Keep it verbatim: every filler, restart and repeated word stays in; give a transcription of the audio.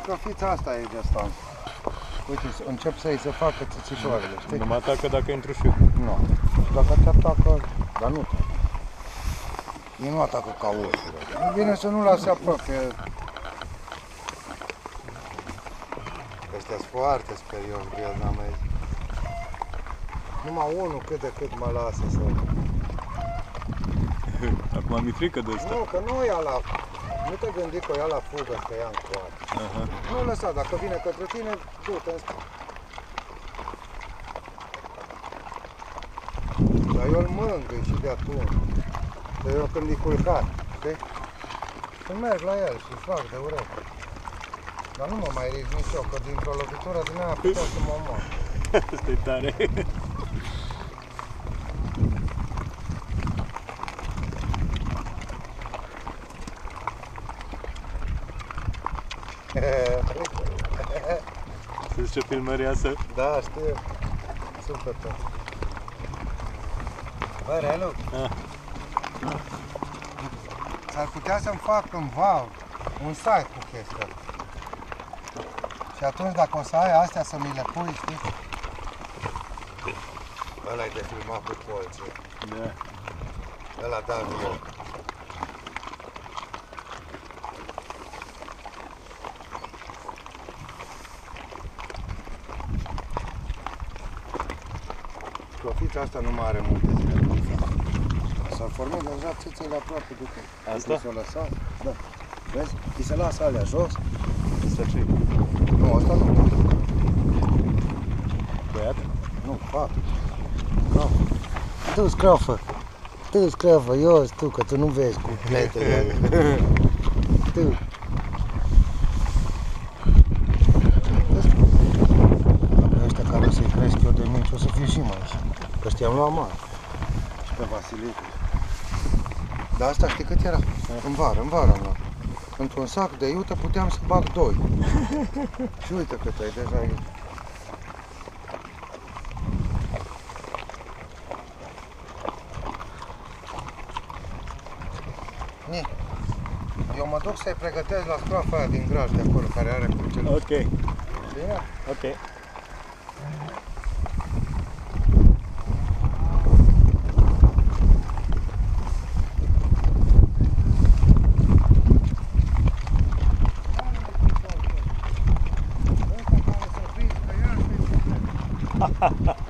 scrofița asta e de asta. Uite, încep să-i se facă țițitoarele, știi? Nu mă atacă dacă intru și eu. Nu. Dacă te atacă, dar nu te. Ei nu atacă ca ursul. E bine să nu lase apropie. Ăștia-s foarte sperioși, vietnamezi. Numai unul cât de cât mă lasă să... Acum mi-e frică de ăsta. Nu, că nu ia la... Nu te gândi că o ia la fugă să te ia în coadă. Aha. Nu lăsa, dacă vine către tine, du-te în spate. Dar eu îl mângâi și de atunci. De eu când e culcat, știi? Când merg la el și fac de ureche. Dar nu mă mai ridic nici eu, că dintr-o lovitură din aia putea să mă omor. Asta-i tare. Se zice filmăreasă? Da, știu. Super tot. Bă, Relu, Ah. s-ar putea să-mi fac cândva un site cu chestia. Și atunci dacă o să ai astea să mi le pui, știi? Ăla-i de filmat cu colțe. Da. Ăla da viu. Scrofița asta nu mai are multe zile. S-ar forma deja țâțele aproape de tot. Asta? S-o lăsat? Da. Vezi? Îi se lasă alea jos. Asta ce-i? Nu, asta nu. Băiat? Nu, fată. Crafă. Tu, scrafă. Tu, scrafă, eu tu, că tu nu vezi cu pletele. Tu. Ăștia care o să-i cresc eu de mici, o să fie și mai și. Că ăștia am luat mari. Și pe Vasilicu. Dar asta știi cât era? În vară, în vară am luat. Într-un sac de iute puteam să bag doi. Și uite cât ai, deja e. Ni. Eu mă duc să-i pregătesc la scroafa aia din graj de acolo, care are crucele. Ok. Bine? Ok. Ha ha ha.